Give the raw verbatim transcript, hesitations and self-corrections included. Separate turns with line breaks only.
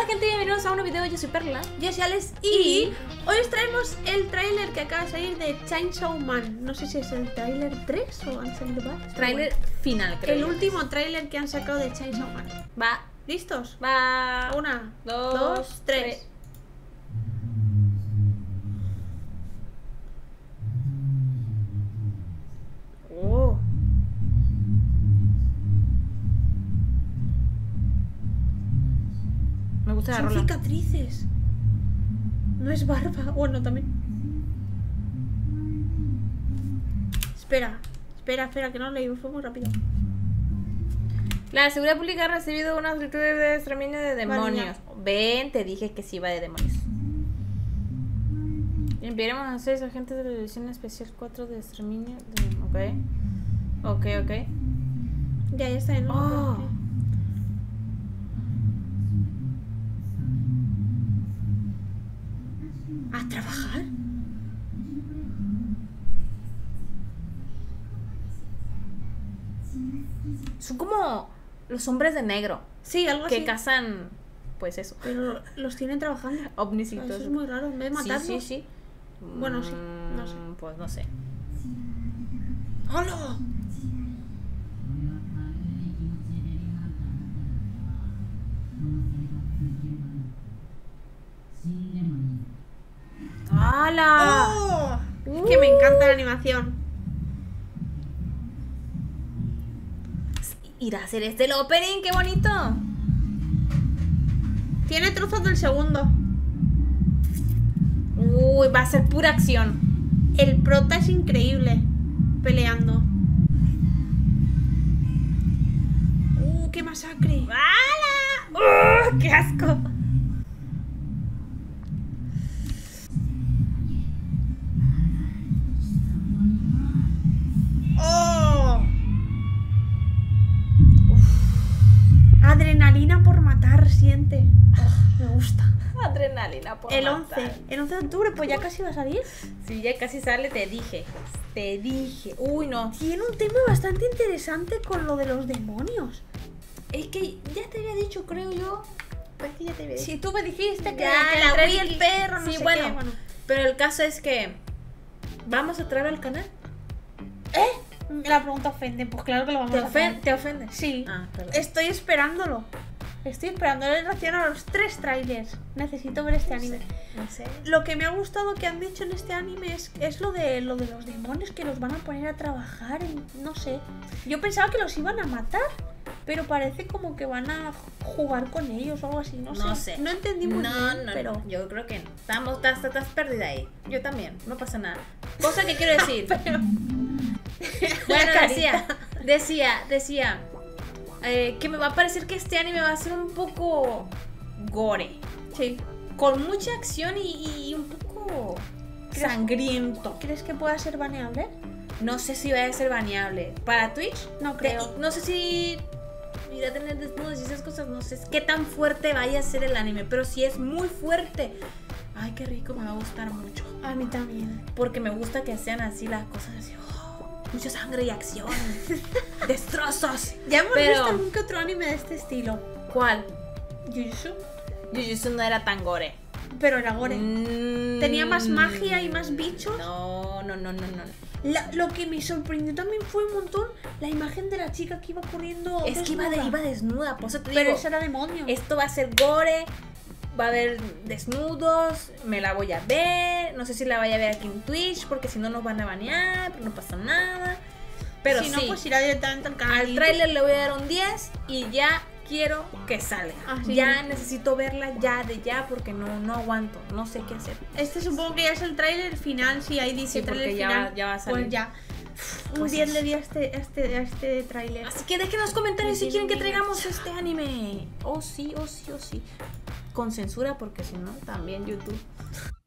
gente, bienvenidos a un nuevo video. Yo soy Perla.
Yo soy Alex y hoy os traemos el tráiler que acaba de salir de Chainsaw Man. No sé si es el tráiler tres o han salido más.
Tráiler final, creo.
El
yo.
último tráiler que han sacado de Chainsaw Man.
Va,
¿Listos?
va.
Una,
dos,
dos, tres.
tres. Oh. Me gusta la
Son
rola.
cicatrices. No es barba. Bueno, también. Espera, espera, espera, que no leí, fue muy rápido.
La seguridad pública ha recibido una solicitud de exterminio de demonios.
Vale,
Ven, te dije que sí iba de demonios. Enviaremos a seis agentes de la División Especial cuatro de exterminio de... Ok. Ok, ok.
Ya, ya está. ¿No?
Oh.
¿A trabajar?
Son como los hombres de negro
Sí, algo
que
así.
cazan, pues eso,
Pero los tienen trabajando.
ovnis y
Eso
todo
es
eso.
muy raro. En vez de
Sí,
matarlos.
sí, sí.
Bueno, sí, no sé.
Mm, Pues no sé.
¡Hola!
¡Hala!
¡Oh! Es que me encanta la animación.
¿Irá a hacer este el opening? ¡Qué bonito!
Tiene trozos del segundo.
Uy, va a ser pura acción.
El prota es increíble peleando. ¡Uh, qué masacre!
¡Hala! ¡Uh, ¡Qué asco!
¡Oh! Adrenalina por matar, siente. Oh, me gusta.
Adrenalina por
El
matar.
once. El once de octubre, pues ya casi va a salir.
Sí, ya casi sale, te dije. Te dije. Uy, no.
Tiene un tema bastante interesante con lo de los demonios.
Es que ya te había dicho, creo yo. Es que ya te había dicho.
Si tú me dijiste que,
Ya,
que
la
la Wii y el
wiki.
perro, no
Sí,
sé
bueno,
qué, bueno.
Pero el caso es que vamos a traer al canal.
¿Eh? La pregunta ofende, pues claro que lo vamos
¿Te,
a
ofen
hacer.
¿Te ofende?
Sí.
Ah, perdón.
Estoy esperándolo. Estoy esperando en relación a los tres trailers. Necesito ver este anime.
No sé.
Lo que me ha gustado que han dicho en este anime es, es lo de lo de los demonios que los van a poner a trabajar en, no sé. Yo pensaba que los iban a matar, pero parece como que van a jugar con ellos o algo así, no,
No
sé.
sé.
No entendí muy
no,
bien,
no,
pero
no. Yo creo que no. Estamos, estás, estás perdida ahí. Yo también. No pasa nada. Cosa que quiero decir.
pero...
Bueno,
La
decía,
carita.
decía, decía eh, que me va a parecer que este anime va a ser un poco gore.
Sí.
Con mucha acción y, y un poco
¿Crees?
sangriento.
¿Crees que pueda ser baneable?
No sé si va a ser baneable. ¿Para Twitch?
No
De-
creo.
no sé si irá a tener desnudos y esas cosas. No sé qué tan fuerte vaya a ser el anime. Pero si es muy fuerte, ay, qué rico, me va a gustar mucho.
A mí también.
Porque me gusta que sean así las cosas así. Oh, mucha sangre y acción. Destrozos.
Ya hemos
Pero-
visto algún que otro anime de este estilo.
¿Cuál?
Jujutsu.
Jujutsu no era tan gore.
Pero era gore.
Mm,
Tenía más magia y más bichos.
No, no, no, no, no.
La- lo que me sorprendió también fue un montón la imagen de la chica que iba corriendo.
Es que iba, de,
desnuda.
iba desnuda, por eso te
Pero
digo.
ese era demonio.
Esto va a ser gore, va a haber desnudos, me la voy a ver, no sé si la vaya a ver aquí en Twitch, porque si no nos van a banear, pero no pasa nada. Pero
si
sí,
no, pues irá directamente al canal. de
al
YouTube.
tráiler le voy a dar un diez y ya quiero que salga.
Ah, sí.
Ya necesito verla ya de ya porque no, no aguanto, no sé qué hacer.
Este supongo que ya es el tráiler final. Si ahí dice
Sí, porque
tráiler
ya
final,
va- ya va a salir.
Pues ya. Un
Pues
diez
eso.
le di a este, a este, a este tráiler.
Así que dejen en los comentarios si quieren que traigamos este anime. Oh sí, oh sí, oh sí. Con censura porque si no, también YouTube.